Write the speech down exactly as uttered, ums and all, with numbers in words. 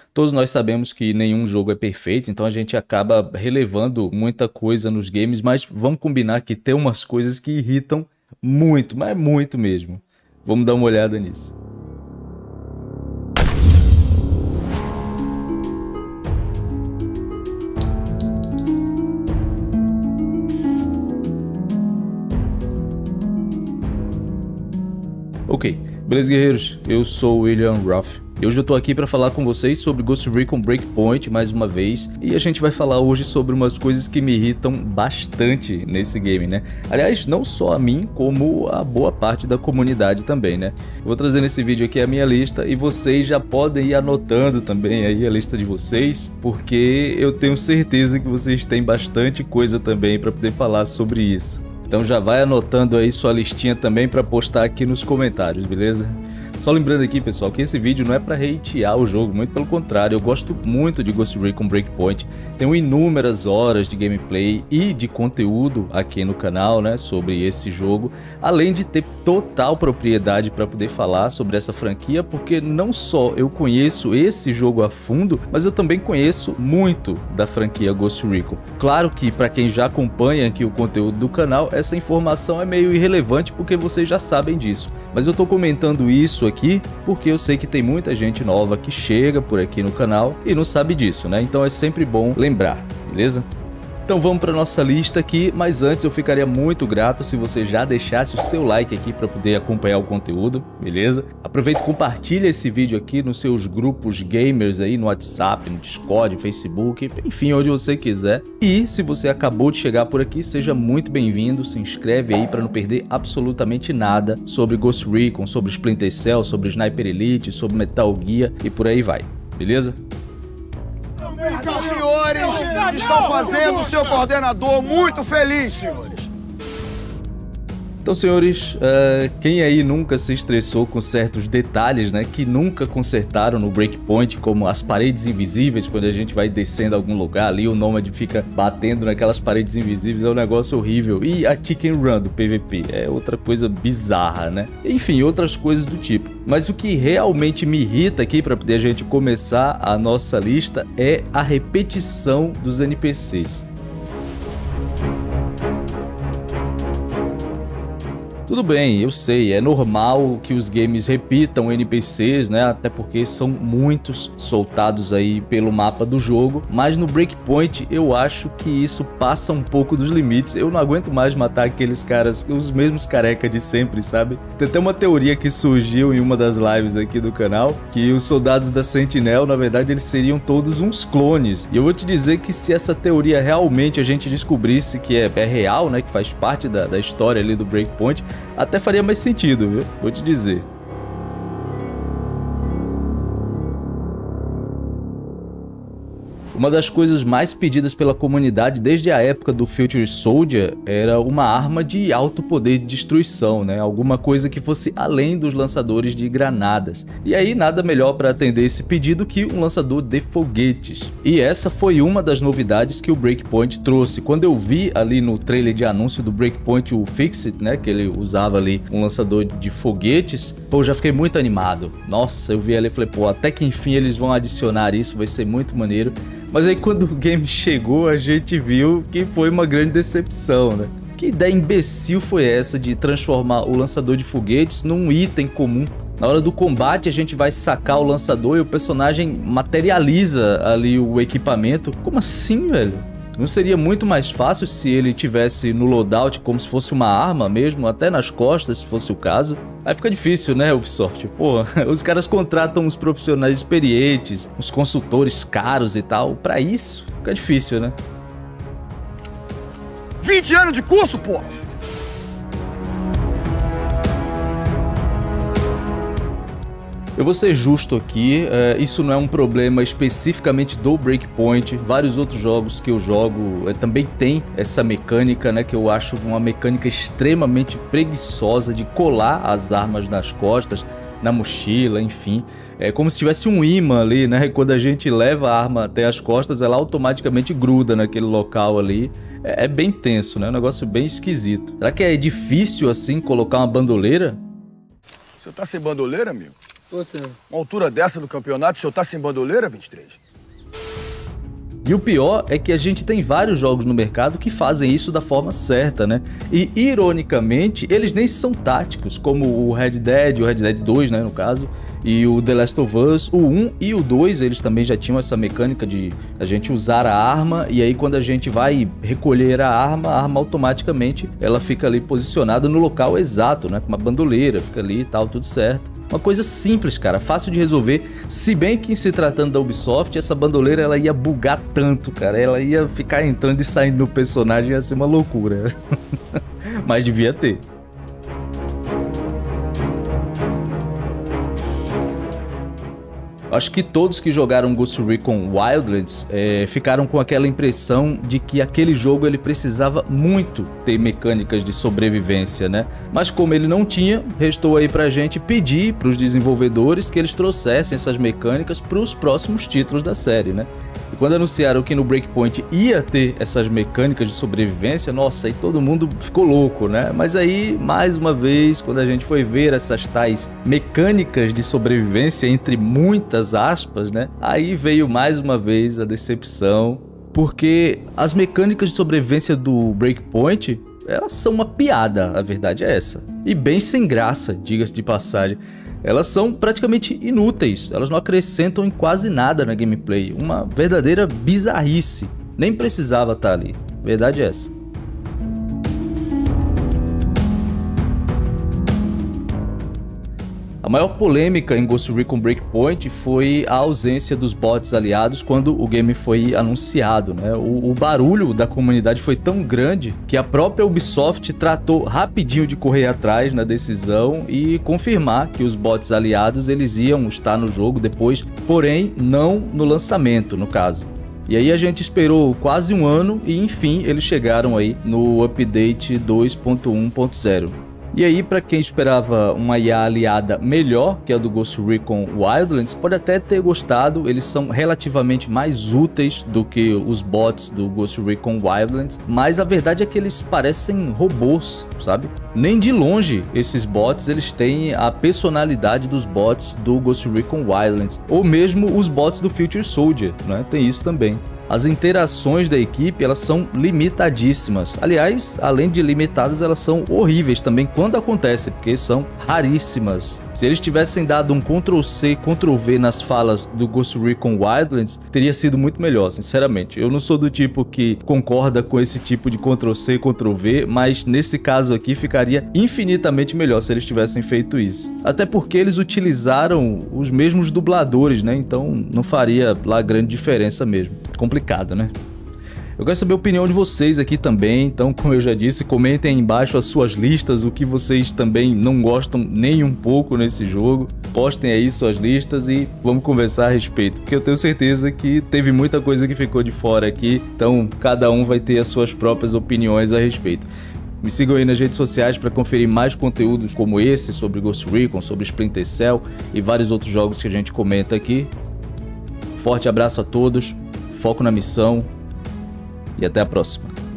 Todos nós sabemos que nenhum jogo é perfeito, então a gente acaba relevando muita coisa nos games, mas vamos combinar que tem umas coisas que irritam muito, mas muito mesmo. Vamos dar uma olhada nisso. Ok, beleza guerreiros? Eu sou o William Roth. E hoje eu tô aqui para falar com vocês sobre Ghost Recon Breakpoint mais uma vez. E a gente vai falar hoje sobre umas coisas que me irritam bastante nesse game, né? Aliás, não só a mim, como a boa parte da comunidade também, né? Eu vou trazer nesse vídeo aqui a minha lista e vocês já podem ir anotando também aí a lista de vocês, porque eu tenho certeza que vocês têm bastante coisa também para poder falar sobre isso. Então já vai anotando aí sua listinha também para postar aqui nos comentários, beleza? Só lembrando aqui, pessoal, que esse vídeo não é para hatear o jogo, muito pelo contrário, eu gosto muito de Ghost Recon Breakpoint, tenho inúmeras horas de gameplay e de conteúdo aqui no canal, né, sobre esse jogo, além de ter total propriedade para poder falar sobre essa franquia, porque não só eu conheço esse jogo a fundo, mas eu também conheço muito da franquia Ghost Recon. Claro que para quem já acompanha aqui o conteúdo do canal, essa informação é meio irrelevante porque vocês já sabem disso, mas eu tô comentando isso aqui porque eu sei que tem muita gente nova que chega por aqui no canal e não sabe disso, né? Então é sempre bom lembrar, beleza? Então vamos para nossa lista aqui, mas antes eu ficaria muito grato se você já deixasse o seu like aqui para poder acompanhar o conteúdo, beleza? Aproveita e compartilha esse vídeo aqui nos seus grupos gamers aí, no WhatsApp, no Discord, no Facebook, enfim, onde você quiser. E se você acabou de chegar por aqui, seja muito bem-vindo, se inscreve aí para não perder absolutamente nada sobre Ghost Recon, sobre Splinter Cell, sobre Sniper Elite, sobre Metal Gear e por aí vai, beleza? Os senhores estão fazendo o seu coordenador muito feliz, senhores. Então, senhores, uh, quem aí nunca se estressou com certos detalhes, né, que nunca consertaram no Breakpoint, como as paredes invisíveis, quando a gente vai descendo a algum lugar ali, o Nômade fica batendo naquelas paredes invisíveis, é um negócio horrível. E a Chicken Run do P V P é outra coisa bizarra, né? Enfim, outras coisas do tipo. Mas o que realmente me irrita aqui, para poder a gente começar a nossa lista, é a repetição dos N P Cs. Tudo bem, eu sei, é normal que os games repitam N P Cs, né? Até porque são muitos soltados aí pelo mapa do jogo, mas no Breakpoint eu acho que isso passa um pouco dos limites. Eu não aguento mais matar aqueles caras, os mesmos careca de sempre, sabe? Tem até uma teoria que surgiu em uma das lives aqui do canal, que os soldados da Sentinel, na verdade, eles seriam todos uns clones. E eu vou te dizer que se essa teoria realmente a gente descobrisse que é, é real, né? Que faz parte da, da história ali do Breakpoint, até faria mais sentido, viu? Vou te dizer. Uma das coisas mais pedidas pela comunidade desde a época do Future Soldier era uma arma de alto poder de destruição, né? Alguma coisa que fosse além dos lançadores de granadas. E aí nada melhor para atender esse pedido que um lançador de foguetes. E essa foi uma das novidades que o Breakpoint trouxe. Quando eu vi ali no trailer de anúncio do Breakpoint o Fixit, né, que ele usava ali um lançador de foguetes, pô, eu já fiquei muito animado. Nossa, eu vi ali e falei, pô, até que enfim eles vão adicionar isso, vai ser muito maneiro. Mas aí quando o game chegou, a gente viu que foi uma grande decepção, né? Que ideia imbecil foi essa de transformar o lançador de foguetes num item comum? Na hora do combate a gente vai sacar o lançador e o personagem materializa ali o equipamento. Como assim, velho? Não seria muito mais fácil se ele tivesse no loadout como se fosse uma arma mesmo, até nas costas, se fosse o caso? Aí fica difícil, né, Ubisoft? Pô, os caras contratam uns profissionais experientes, uns consultores caros e tal. Pra isso, fica difícil, né? vinte anos de curso, pô! Eu vou ser justo aqui, é, isso não é um problema especificamente do Breakpoint. Vários outros jogos que eu jogo é, também tem essa mecânica, né, que eu acho uma mecânica extremamente preguiçosa de colar as armas nas costas, na mochila, enfim. É como se tivesse um imã ali, né? E quando a gente leva a arma até as costas, ela automaticamente gruda naquele local ali. É, é bem tenso, né? Um negócio bem esquisito. Será que é difícil assim colocar uma bandoleira? Você tá sem bandoleira, amigo? Ô, senhor. Uma altura dessa do campeonato, o senhor tá sem bandoleira, vinte e três? E o pior é que a gente tem vários jogos no mercado que fazem isso da forma certa, né? E, ironicamente, eles nem são táticos, como o Red Dead, o Red Dead dois, né, no caso, e o The Last of Us, o um e o dois, eles também já tinham essa mecânica de a gente usar a arma, e aí quando a gente vai recolher a arma, a arma automaticamente, ela fica ali posicionada no local exato, né? Com uma bandoleira, fica ali e tal, tudo certo. Uma coisa simples, cara, fácil de resolver, se bem que se tratando da Ubisoft, essa bandoleira ela ia bugar tanto, cara, ela ia ficar entrando e saindo do personagem, ia ser uma loucura. Mas devia ter. Acho que todos que jogaram Ghost Recon Wildlands é, ficaram com aquela impressão de que aquele jogo ele precisava muito ter mecânicas de sobrevivência, né? Mas como ele não tinha, restou aí pra gente pedir pros desenvolvedores que eles trouxessem essas mecânicas pros próximos títulos da série, né? E quando anunciaram que no Breakpoint ia ter essas mecânicas de sobrevivência, nossa, aí todo mundo ficou louco, né? Mas aí, mais uma vez, quando a gente foi ver essas tais mecânicas de sobrevivência, entre muitas aspas, né? Aí veio mais uma vez a decepção, porque as mecânicas de sobrevivência do Breakpoint, elas são uma piada, a verdade é essa. E bem sem graça, diga-se de passagem. Elas são praticamente inúteis, elas não acrescentam em quase nada na gameplay, uma verdadeira bizarrice, nem precisava estar ali, verdade é essa. A maior polêmica em Ghost Recon Breakpoint foi a ausência dos bots aliados quando o game foi anunciado, né? O, o barulho da comunidade foi tão grande que a própria Ubisoft tratou rapidinho de correr atrás na decisão e confirmar que os bots aliados eles iam estar no jogo depois, porém não no lançamento, no caso. E aí a gente esperou quase um ano e enfim eles chegaram aí no update dois ponto um ponto zero. E aí, para quem esperava uma I A aliada melhor que a do Ghost Recon Wildlands, pode até ter gostado, eles são relativamente mais úteis do que os bots do Ghost Recon Wildlands, mas a verdade é que eles parecem robôs, sabe? Nem de longe esses bots eles têm a personalidade dos bots do Ghost Recon Wildlands, ou mesmo os bots do Future Soldier, né? Tem isso também. As interações da equipe elas são limitadíssimas. Aliás, além de limitadas, elas são horríveis também quando acontece, porque são raríssimas. Se eles tivessem dado um control C, control V nas falas do Ghost Recon Wildlands, teria sido muito melhor, sinceramente. Eu não sou do tipo que concorda com esse tipo de control C, control V, mas nesse caso aqui ficaria infinitamente melhor se eles tivessem feito isso. Até porque eles utilizaram os mesmos dubladores, né? Então não faria lá grande diferença mesmo. Complicado, né? Eu quero saber a opinião de vocês aqui também, então como eu já disse, comentem aí embaixo as suas listas, o que vocês também não gostam nem um pouco nesse jogo. Postem aí suas listas e vamos conversar a respeito, porque eu tenho certeza que teve muita coisa que ficou de fora aqui, então cada um vai ter as suas próprias opiniões a respeito. Me sigam aí nas redes sociais para conferir mais conteúdos como esse, sobre Ghost Recon, sobre Splinter Cell e vários outros jogos que a gente comenta aqui. Forte abraço a todos, foco na missão e até a próxima.